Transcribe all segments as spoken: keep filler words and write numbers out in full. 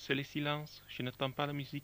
c'est le silence, je n'entends pas la musique.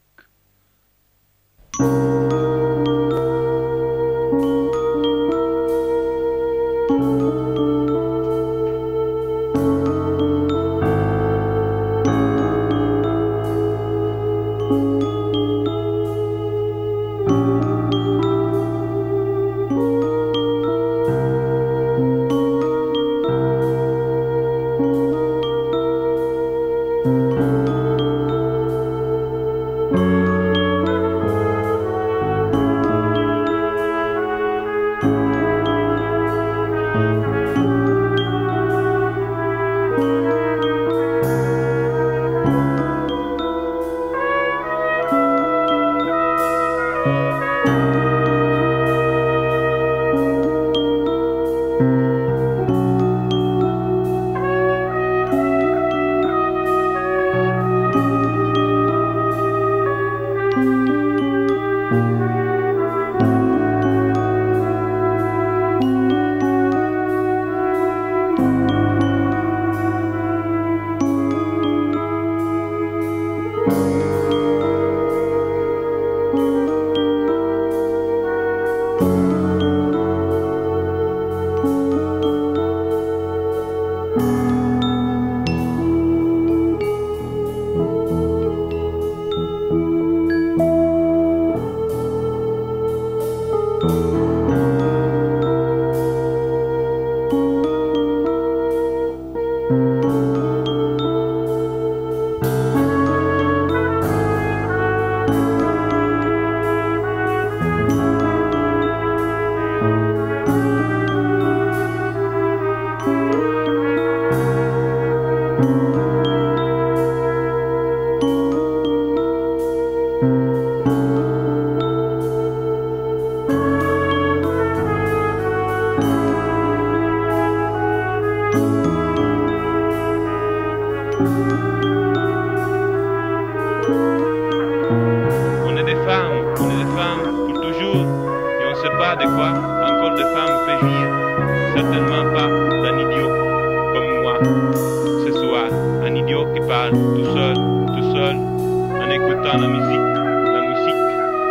On est des femmes, on est des femmes pour toujours, et on ne sait pas de quoi encore des femmes peuvent jouir. Certainement pas d'un idiot comme moi ce soir, un idiot qui parle tout seul, tout seul, en écoutant la musique, la musique,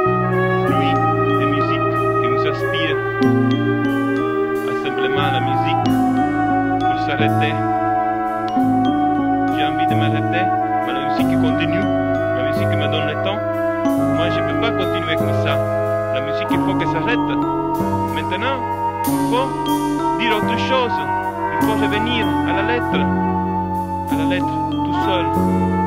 pluie de musique qui nous inspire, simplement la musique pour s'arrêter. J'ai envie de m'arrêter, mais la musique continue, la musique me donne le temps. Moi je ne peux pas continuer comme ça, la musique il faut qu'elle s'arrête. Maintenant, il faut dire autre chose, il faut revenir à la lettre, à la lettre tout seul.